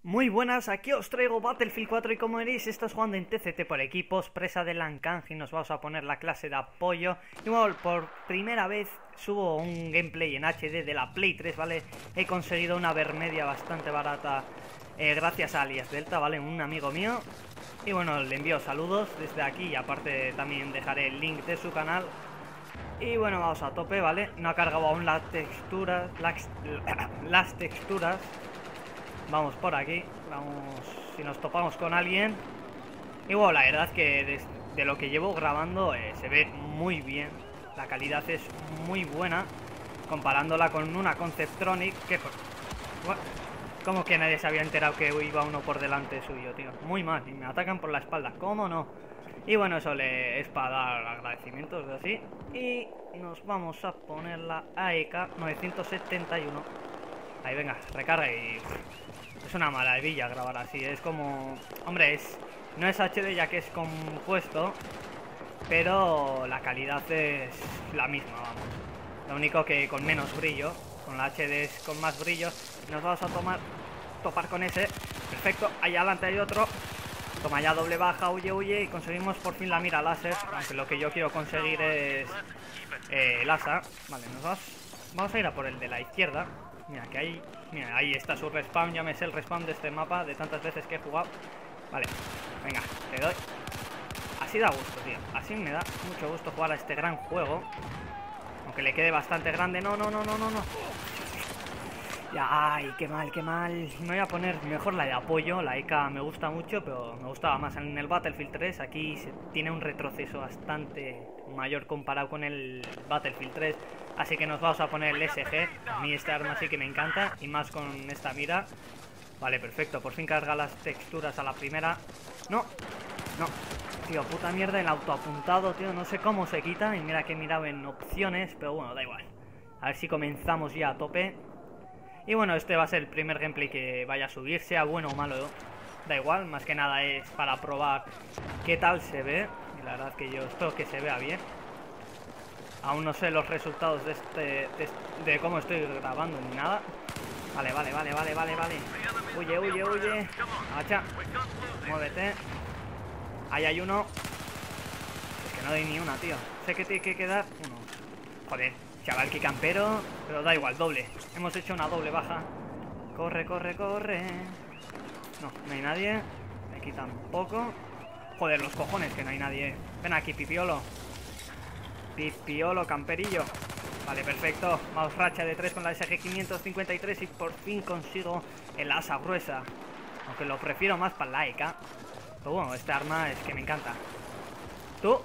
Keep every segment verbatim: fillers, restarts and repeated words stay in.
Muy buenas, aquí os traigo Battlefield cuatro y como veréis estás jugando en T C T por equipos, presa de Lankanji, nos vamos a poner la clase de apoyo. Y bueno, por primera vez subo un gameplay en H D de la Play tres, ¿vale? He conseguido una vermedia bastante barata eh, gracias a Alias Delta, ¿vale? Un amigo mío. Y bueno, le envío saludos desde aquí y aparte también dejaré el link de su canal. Y bueno, vamos a tope, ¿vale? No ha cargado aún las texturas, las, las texturas. Vamos por aquí, vamos, si nos topamos con alguien. Y bueno, la verdad es que de, de lo que llevo grabando eh, se ve muy bien. La calidad es muy buena, comparándola con una Conceptronic que... Bueno, como que nadie se había enterado que iba uno por delante suyo, tío. Muy mal, y me atacan por la espalda, ¿cómo no? Y bueno, eso le es para dar agradecimientos de así. Y nos vamos a poner la A E K novecientos setenta y uno. Ahí, venga, recarga y... Es una maravilla grabar así, es como... Hombre, es no es H D ya que es compuesto, pero la calidad es la misma, vamos. Lo único que con menos brillo, con la H D es con más brillo. Nos vamos a tomar, topar con ese. Perfecto, ahí adelante hay otro. Toma ya, doble baja, huye, huye. Y conseguimos por fin la mira láser, aunque lo que yo quiero conseguir es eh, el asa. Vale, nos vamos, vamos a ir a por el de la izquierda. Mira, que ahí, mira, ahí está su respawn. Ya me sé el respawn de este mapa de tantas veces que he jugado. Vale, venga, te doy. Así da gusto, tío. Así me da mucho gusto jugar a este gran juego. Aunque le quede bastante grande. No, no, no, no, no, no. Ya, ay, qué mal, qué mal. Me voy a poner mejor la de apoyo. La E K me gusta mucho, pero me gustaba más en el Battlefield tres. Aquí se tiene un retroceso bastante mayor comparado con el Battlefield tres. Así que nos vamos a poner el S G. A mí este arma sí que me encanta. Y más con esta mira. Vale, perfecto. Por fin carga las texturas a la primera. No, no. Tío, puta mierda, el autoapuntado, tío. No sé cómo se quita. Y mira que he mirado en opciones. Pero bueno, da igual. A ver si comenzamos ya a tope. Y bueno, este va a ser el primer gameplay que vaya a subir. Sea bueno o malo, da igual. Más que nada es para probar qué tal se ve. Y la verdad es que yo espero que se vea bien. Aún no sé los resultados de este de, de cómo estoy grabando ni nada. Vale, vale, vale, vale, vale, vale. Huye, huye, huye. Agacha. Muévete. Ahí hay uno. Es que no doy ni una, tío. Sé que tiene que quedar uno. Joder, chaval, que campero. Pero da igual, doble. Hemos hecho una doble baja. Corre, corre, corre. No, no hay nadie. Aquí tampoco. Joder, los cojones que no hay nadie. Ven aquí, pipiolo. Pipiolo, camperillo. Vale, perfecto. Vamos, racha de tres con la S G quinientos cincuenta y tres y por fin consigo el asa gruesa. Aunque lo prefiero más para la E K. Pero bueno, este arma es que me encanta. Tú.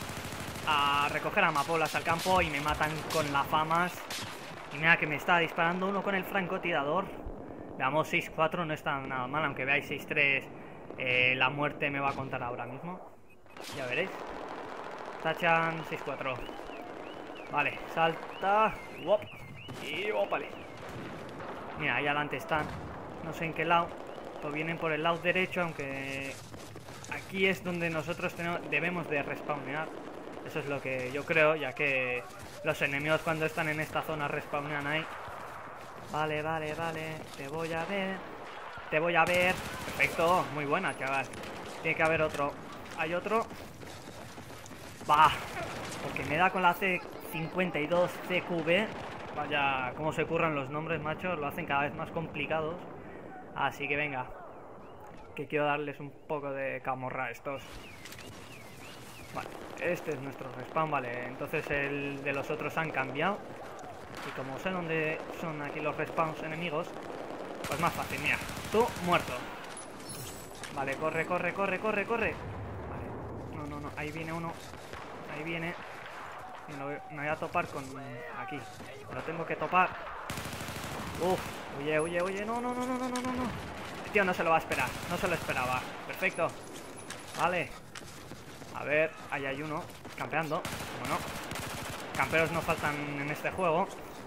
A recoger amapolas al campo y me matan con la FAMAS. Y mira que me está disparando uno con el francotirador. Veamos, seis cuatro no está nada mal. Aunque veáis seis tres, eh, la muerte me va a contar ahora mismo. Ya veréis. Tachan, seis cuatro. Vale, salta. Wop. Y opale. Mira, ahí adelante están. No sé en qué lado. Pero vienen por el lado derecho, aunque aquí es donde nosotros tenemos, debemos de respawnear. Eso es lo que yo creo, ya que los enemigos cuando están en esta zona respawnean ahí. Vale, vale, vale. Te voy a ver. Te voy a ver. Perfecto. Muy buena, chaval. Tiene que haber otro. Hay otro. Va. Porque me da con la C cincuenta y dos C Q B. Vaya, cómo se curran los nombres, macho. Lo hacen cada vez más complicados. Así que venga. Que quiero darles un poco de camorra a estos. Vale, este es nuestro respawn, vale. Entonces el de los otros han cambiado. Y como sé dónde son aquí los respawns enemigos, pues más fácil, mira. Tú, muerto. Vale, corre, corre, corre, corre, corre. Vale, no, no, no, ahí viene uno. Ahí viene. Y lo, me voy a topar con... Aquí. Lo tengo que topar. Uf, huye, huye, huye. No, no, no, no, no, no, no. El tío no se lo va a esperar. No se lo esperaba. Perfecto. Vale. A ver, ahí hay uno campeando. Bueno, camperos no faltan en este juego.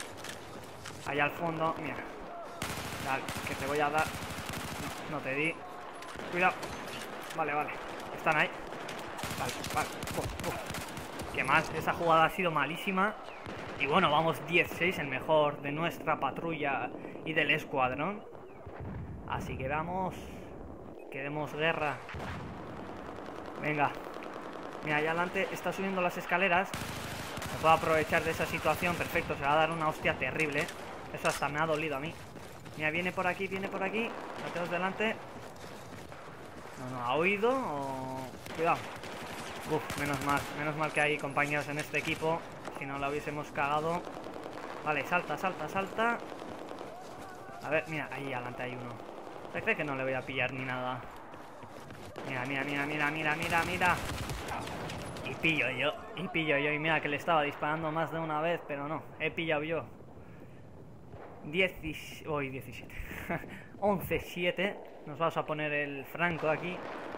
Ahí al fondo, mira. Dale, que te voy a dar. No, no te di. Cuidado. Vale, vale. Están ahí. Vale, vale. Uf, uf. ¿Qué más? Esa jugada ha sido malísima. Y bueno, vamos diez seis, el mejor de nuestra patrulla y del escuadrón. Así que vamos. Que demos guerra. Venga. Mira, allá adelante está subiendo las escaleras. Me puedo aprovechar de esa situación. Perfecto, se va a dar una hostia terrible. Eso hasta me ha dolido a mí. Mira, viene por aquí, viene por aquí. Lo tenemos delante. No, no, ¿ha oído? O... Cuidado. Uf, menos mal. Menos mal que hay compañeros en este equipo. Si no la hubiésemos cagado. Vale, salta, salta, salta. A ver, mira, ahí adelante hay uno. Parece que no le voy a pillar ni nada. Mira, mira, mira, mira, mira, mira, mira. Y pillo yo, y pillo yo. Y mira que le estaba disparando más de una vez, pero no, he pillado yo. diez... Hoy diecisiete. once siete. Nos vamos a poner el franco aquí.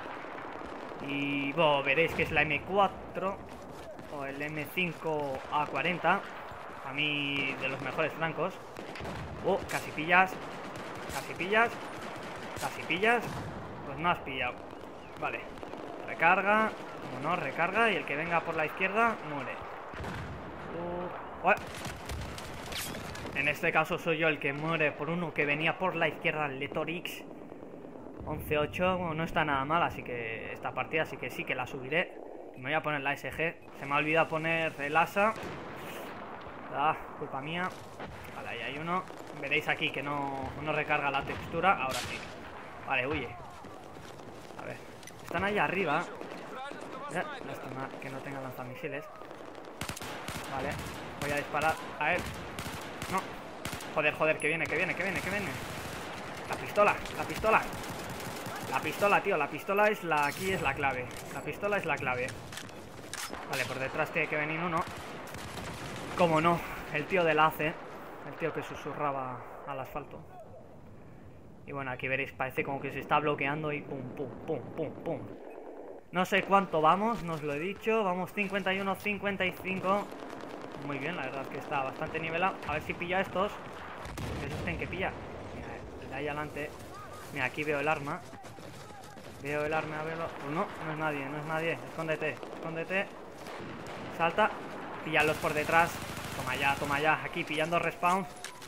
Y bueno, veréis que es la eme cuatro o el eme cinco a cuarenta. A mí de los mejores francos. Oh, casi pillas. Casi pillas. Casi pillas. Pues no has pillado. Vale. Recarga. Como no, recarga. Y el que venga por la izquierda muere. Uh, oh. En este caso soy yo el que muere por uno que venía por la izquierda, el Letorix. once ocho, bueno, no está nada mal, así que esta partida así que sí que la subiré. Me voy a poner la ese ge. Se me ha olvidado poner el asa. Ah, culpa mía. Vale, ahí hay uno. Veréis aquí que no, no recarga la textura. Ahora sí. Vale, huye. A ver. Están ahí arriba. Eh, lástima que no tenga lanzamisiles. Vale. Voy a disparar a él. No. Joder, joder, que viene, que viene, que viene, que viene. La pistola, la pistola. La pistola, tío, la pistola es la... Aquí es la clave. La pistola es la clave. Vale, por detrás tiene que venir uno. Cómo no, el tío del A C. El tío que susurraba al asfalto. Y bueno, aquí veréis, parece como que se está bloqueando y pum, pum, pum, pum, pum. No sé cuánto vamos, no os lo he dicho. Vamos cincuenta y uno, cincuenta y cinco. Muy bien, la verdad es que está bastante nivelado. A ver si pilla a estos. Esos tienen que pillar. Mira, el de ahí adelante. Mira, aquí veo el arma. Veo el arma, a verlo. Pues no, no es nadie, no es nadie. Escóndete, escóndete. Salta. Píllalos por detrás. Toma ya, toma ya. Aquí pillando respawn.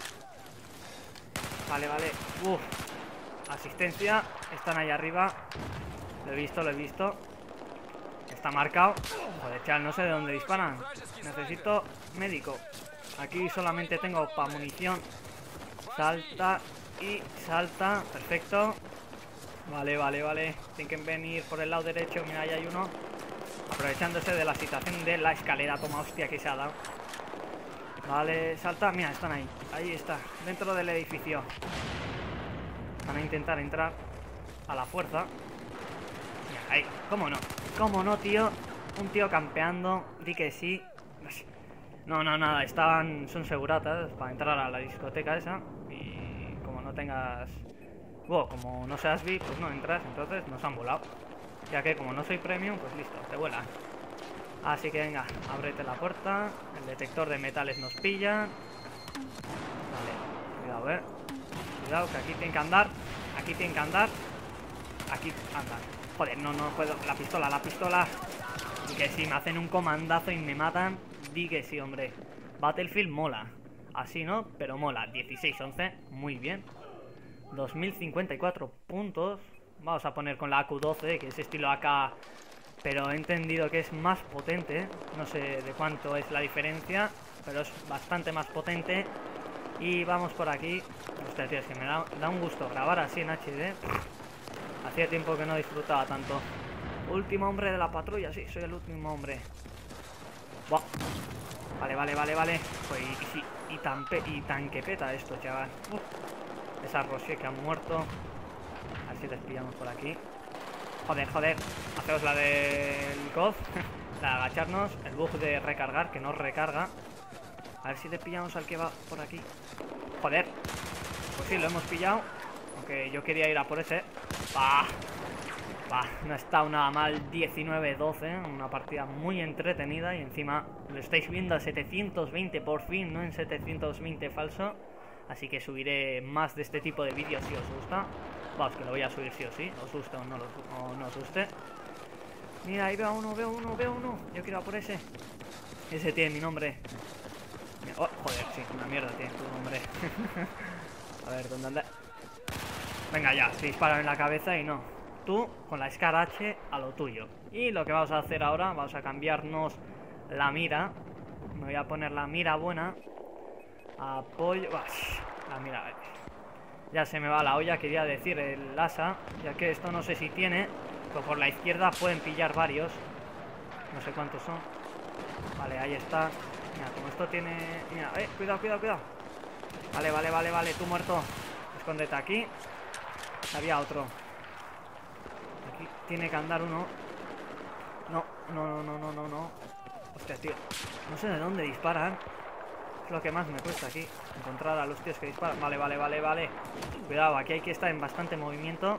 Vale, vale. Uf. Asistencia. Están ahí arriba. Lo he visto, lo he visto. Está marcado. Joder, chaval, no sé de dónde disparan. Necesito médico. Aquí solamente tengo para munición. Salta y salta. Perfecto. Vale, vale, vale. Tienen que venir por el lado derecho. Mira, ahí hay uno. Aprovechándose de la situación de la escalera. Toma, hostia, que se ha dado. Vale, salta. Mira, están ahí. Ahí está. Dentro del edificio. Van a intentar entrar a la fuerza. Mira, ahí. ¿Cómo no? ¿Cómo no, tío? Un tío campeando. Di que sí. No, no, nada. Estaban... Son seguratas para entrar a la discoteca esa. Y como no tengas... Bueno, como no seas V I P, pues no entras. Entonces nos han volado. Ya que como no soy premium, pues listo, te vuelan. Así que venga, ábrete la puerta. El detector de metales nos pilla. Vale, cuidado, eh. Cuidado, que aquí tienen que andar. Aquí tienen que andar. Aquí andan. Joder, no, no puedo. La pistola, la pistola. Di que sí, me hacen un comandazo y me matan. Di que sí, hombre. Battlefield mola. Así, ¿no? Pero mola. dieciséis once, muy bien. dos mil cincuenta y cuatro puntos. Vamos a poner con la A Q doce, que es estilo A K, pero he entendido que es más potente. No sé de cuánto es la diferencia, pero es bastante más potente. Y vamos por aquí. Hostia, tío, es que me da, da un gusto grabar así en H D. Hacía tiempo que no disfrutaba tanto. Último hombre de la patrulla, sí, soy el último hombre. Buah. Vale, vale, vale, vale. Pues y, y, y, tan pe, y tan que peta esto, chaval. Uf. Esa Rocher que han muerto. A ver si les pillamos por aquí. Joder, joder. Hacemos la del C O D. La de agacharnos. El bug de recargar, que no recarga. A ver si le pillamos al que va por aquí. Joder. Pues sí, lo hemos pillado. Aunque yo quería ir a por ese. Bah. Bah, no ha estado nada mal. Diecinueve doce. Una partida muy entretenida. Y encima lo estáis viendo a setecientos veinte por fin, no en setecientos veinte falso. Así que subiré más de este tipo de vídeos si os gusta. Vamos, que lo voy a subir sí o sí. Os guste o no, lo, o no os guste. Mira, ahí veo uno, veo uno, veo uno. Yo quiero ir a por ese. Ese tiene mi nombre. Oh, joder, sí, una mierda tiene tu nombre. A ver, ¿dónde anda? Venga ya, te disparan en la cabeza y no. Tú con la Scar H a lo tuyo. Y lo que vamos a hacer ahora, vamos a cambiarnos la mira. Me voy a poner la mira buena. Apoyo... Uah, la mira... Ya se me va la olla, quería decir el asa. Ya que esto no sé si tiene, pero por la izquierda pueden pillar varios. No sé cuántos son. Vale, ahí está. Mira, como esto tiene... Mira, eh, cuidado, cuidado, cuidado. Vale, vale, vale, vale, tú muerto. Escóndete aquí. Había otro. Aquí tiene que andar uno. No, no, no, no, no, no, no. Hostia, tío. No sé de dónde disparan. Es lo que más me cuesta aquí. Encontrar a los tíos que disparan. Vale, vale, vale, vale. Cuidado, aquí hay que estar en bastante movimiento.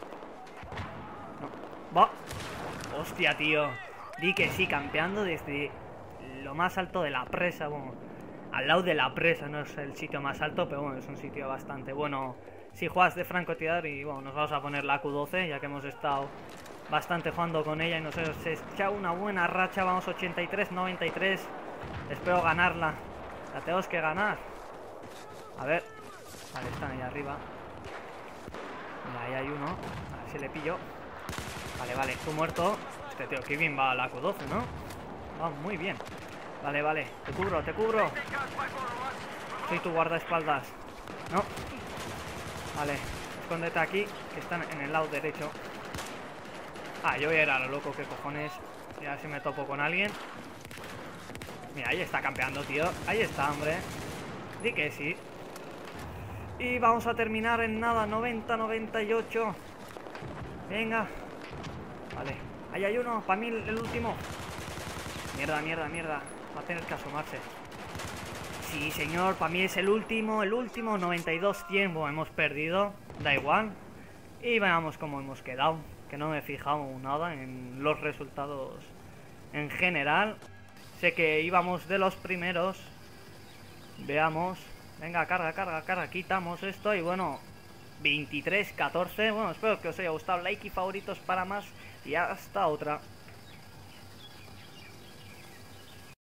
No. Va. Hostia, tío. Di que sí, campeando desde lo más alto de la presa. Bueno, al lado de la presa. No es el sitio más alto, pero bueno, es un sitio bastante bueno si juegas de francotirador. Y bueno, nos vamos a poner la Q doce, ya que hemos estado bastante jugando con ella y nos hemos echado una buena racha. Vamos ochenta y tres noventa y tres. Espero ganarla. La tenemos que ganar. A ver. Vale, están ahí arriba. Mira, ahí hay uno. A ver si le pillo. Vale, vale, tú muerto. Este tío, qué bien va la Q doce, ¿no? Va muy bien. Vale, vale, te cubro, te cubro. Soy tu guardaespaldas. No. Vale, escóndete aquí, que están en el lado derecho. Ah, yo voy a ir a lo loco, qué cojones. Ya si me topo con alguien. Mira, ahí está campeando, tío. Ahí está, hombre. Di que sí. Y vamos a terminar en nada, noventa noventa y ocho. Venga. Vale, ahí hay uno, para mí el último. Mierda, mierda, mierda. Va a tener que asomarse. Sí, señor, para mí es el último, el último, noventa y dos cien. Bueno, hemos perdido, da igual. Y veamos cómo hemos quedado. Que no me he fijado nada en los resultados en general. Sé que íbamos de los primeros. Veamos. Venga, carga, carga, carga. Quitamos esto y bueno, veintitrés catorce. Bueno, espero que os haya gustado. Like y favoritos para más. Y hasta otra.